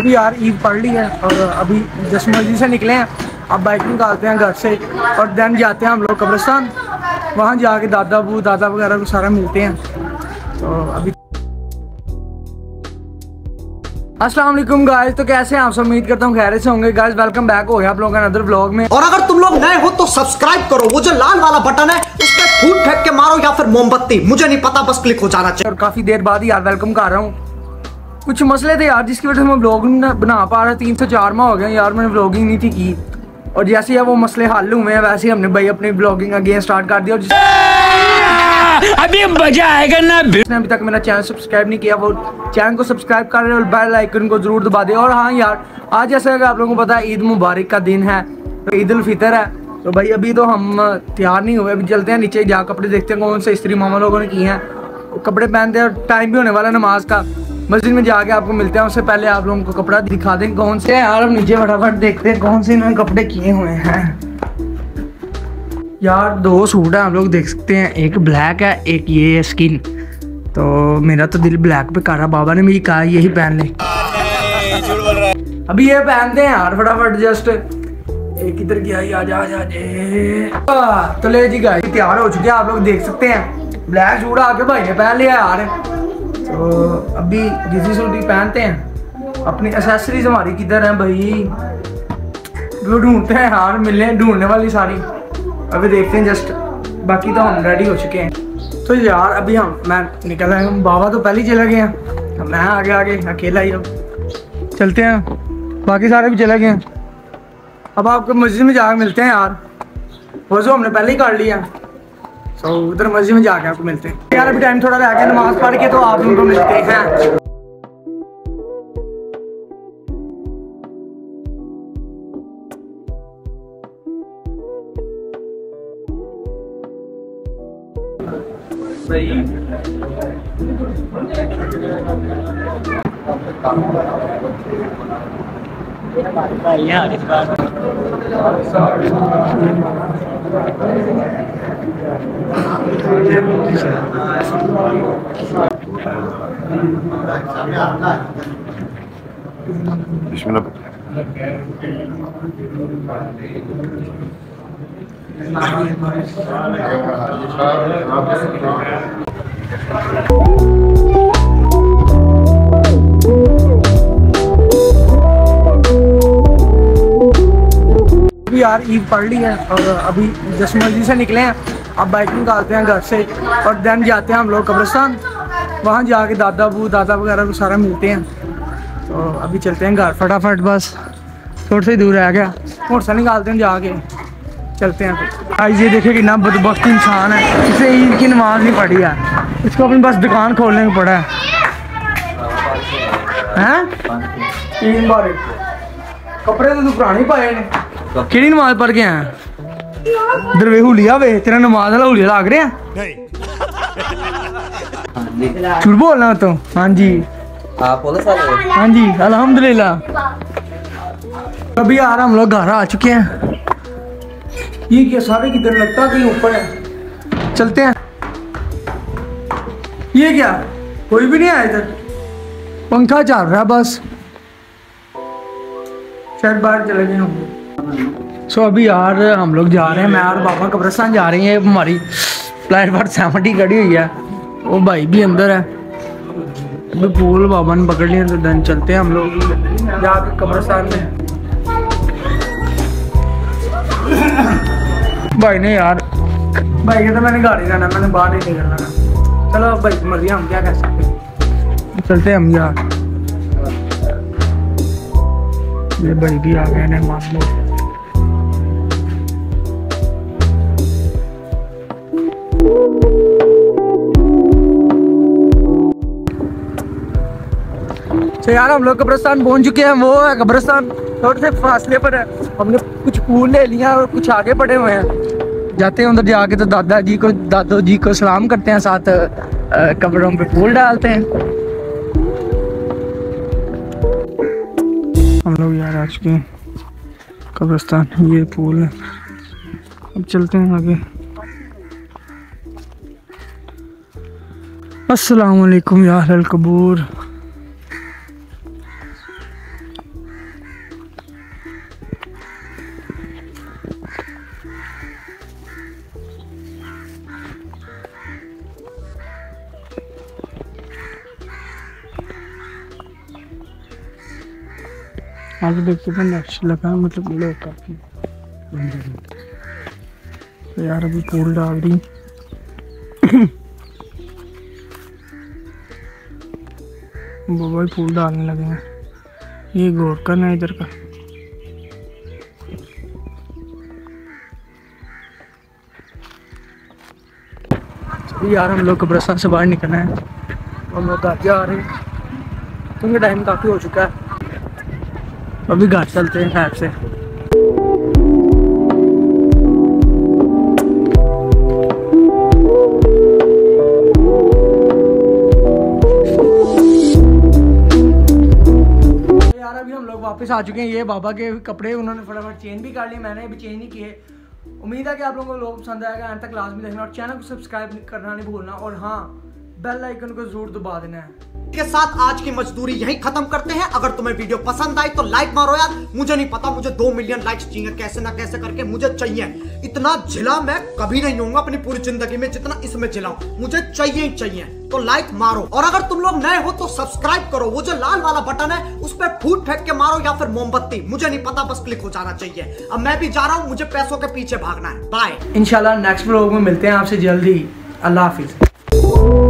अभी यार ईद पढ़ ली है और अभी जस्ट मस्जिद से निकले हैं। अब बाइक निकालते हैं घर से और देन जाते हैं हम लोग कब्रिस्तान। वहाँ जाके दादा वगैरह को सारा मिलते हैं। तो अभी अस्सलाम वालेकुम गाइस, तो कैसे हैं आप सब? उम्मीद करता हूँ खैरियत से होंगे। गाइस वेलकम बैक हो गया आप लोगों का अनदर व्लॉग में। और अगर तुम लोग नए हो तो सब्सक्राइब करो, वो जो लाल वाला बटन है उस पे फूट फेंक के मारो या फिर मोमबत्ती, मुझे नहीं पता, बस क्लिक हो जाना चाहिए। और काफी देर बाद यार वेलकम कर रहा हूँ। कुछ मसले थे यार जिसकी वजह से मैं व्लॉग बना पा रहा। 3 से 4 माह हो गए यार मैंने व्लॉगिंग नहीं थी की। और जैसे ही वो मसले हल हुए हैं वैसे ही हमने भाई अपनी व्लॉगिंग अगेन स्टार्ट कर दिया। अभी मजा आएगा ना। जिसने अभी तक मेरा चैनल सब्सक्राइब नहीं किया वो चैनल को सब्सक्राइब कर रहे और बेल आइकन को जरूर दबा दे। और हाँ यार, आज जैसे अगर आप लोगों को पता है ईद मुबारक का दिन है, तो ईद उल फितर है। तो भाई अभी तो हम तैयार नहीं हुए, अभी चलते हैं नीचे जा कपड़े देखते हैं कौन से इस्त्री मामा लोगों ने किए हैं, कपड़े पहनते हैं। और टाइम भी होने वाला नमाज का, मस्जिद में जाके आपको मिलते हैं। उससे पहले आप लोगों को कपड़ा दिखा दें कौन से हैं यार। हम नीचे फटाफट देखते हैं कौन से इन्होंने कपड़े किए हुए हैं। यार 2 सूट है, हम लोग देख सकते हैं। एक ब्लैक है, एक ये स्किन। तो मेरा तो दिल ब्लैक पे कर रहा, बाबा ने मुझे कहा यही पहन ले। अभी ये पहनते हैं यार फटाफट। जस्ट एक इधर गया, आ तो ले जी गाइस तैयार हो चुके हैं, आप लोग देख सकते हैं। ब्लैक सूट आके भाई ने पहन लिया यार। तो अभी जिसी सूट ही पहनते हैं। अपनी एसेसरीज हमारी किधर है भाई, वो ढूंढते हैं यार, मिलने ढूंढने वाली सारी अभी देखते हैं जस्ट। बाकी तो हम रेडी हो चुके हैं। तो यार अभी मैं निकल रहे हैं। बाबा तो पहले ही चले गए हैं, मैं आगे अकेला ही अब चलते हैं। बाकी सारे भी चले गए हैं। अब आपको मस्जिद में जाकर मिलते हैं यार। वज़ू हमने पहले ही कर लिया, तो उधर मस्जिद में जाके आपको मिलते हैं यार। अभी टाइम थोड़ा रह गया नमाज पढ़ के, तो आप उनको मिलते हैं। यार इस बार यार ईद पढ़ ली है और अभी जस्ट मस्जिद से निकले हैं। अब बाइक निकालते हैं घर से और देन जाते हैं हम लोग कब्रिस्तान। वहाँ जाके दादा वगैरह को सारा मिलते हैं। तो अभी चलते हैं घर फटाफट, बस थोड़ा सा ही दूर रह गया। मोटरसाइकिल निकालते हैं, जाके चलते हैं। आज ये देखिए कितना बदबख्त इंसान है, इसे ईद की नमाज नहीं पढ़ी है, इसको अपनी बस दुकान खोलने को पड़ा है। ईद मुबारक। कपड़े तो तू पुराने पाए ने, किहड़ी नमाज पढ़ के आया? दरवे हुलिया वे तेरा नमाज वाला हुलिया लग रहा है। झूठ बोलना तो। हाँ जी हाँ जी अल्हम्दुलिल्लाह। अभी यार हम लोग घर आ चुके हैं। ये क्या सारे किधर लगता कहीं ऊपर है, चलते हैं। ये क्या कोई भी नहीं आया इधर, पंखा चल रहा है बस, शायद बाहर चले गए होंगे। सो अभी यार हम लोग जा रहे हैं, मैं और बाबा कब्रिस्तान जा रही है। हमारी प्लेटफार्म 70 खड़ी हुई है, वो भाई भी अंदर है। अभी पूल बाबा ने पकड़ लिया, तो दिन चलते हैं हम लोग जाकर कब्रिस्तान में। भाई ने यार भाई कहता मैंने गाड़ी जाना, मैंने बाहर नहीं निकलना। चलो भाई मर्जी, हम क्या कर सकते हैं, चलते हैं हम यार। ये भाई भी आ गए ने मान लो। तो यार हम लोग कब्रिस्तान पहुंच चुके हैं। वो है कब्रिस्तान, थोड़े से फासले पर है। हमने कुछ फूल ले लिया और कुछ आगे पड़े हुए हैं। जाते हैं उधर जाके तो दादो जी को सलाम करते हैं, साथ कब्रों पे फूल डालते हैं। हम लोग यार आ चुके हैं कब्रिस्तान, ये फूल है। अब चलते हैं आगे। अस्सलाम वालेकुम या अहल कबूर। आगे देखते हैं नेक्स्ट लगा मतलब लो काफी। तो यार अभी फूल डाल दी। वो फूल डालने लगे हैं। ये गोरकन है इधर का। यार हम लोग कब्रिस्तान से बाहर निकलना है। हम लोग घर जा रहे हैं क्योंकि टाइम काफ़ी हो चुका है। अभी घर चलते हैं ऐप से। यार अभी हम लोग वापस आ चुके हैं। ये बाबा के कपड़े उन्होंने फटाफट चेंज भी कर लिए, मैंने अभी चेंज नहीं किए। उम्मीद है कि आप लोगों को लोग पसंद आएगा। एंड तक क्लास में देखना और चैनल को सब्सक्राइब करना नहीं भूलना। और हाँ, बेल आइकन को जरूर दबा देना है। के साथ आज की मजदूरी यहीं खत्म करते हैं। अगर तुम्हें वीडियो पसंद आई तो लाइक मारो यार। मुझे नहीं पता, मुझे 2 मिलियन लाइक्स चाहिए, कैसे ना कैसे करके मुझे चाहिए। इतना झिला मैं कभी नहीं होऊंगा अपनी पूरी जिंदगी में जितना इसमें झिला हूं। मुझे चाहिए ही चाहिए। तो लाइक मारो और अगर तुम लोग नए हो तो सब्सक्राइब करो। वो जो लाल वाला बटन है उस पर फूट फेंक के मारो या फिर मोमबत्ती, मुझे नहीं पता, बस क्लिक हो जाना चाहिए। अब मैं भी जा रहा हूं, मुझे पैसों के पीछे भागना है। बाय। इंशाल्लाह नेक्स्ट व्लॉग में मिलते हैं आपसे जल्दी। अल्लाह हाफिज।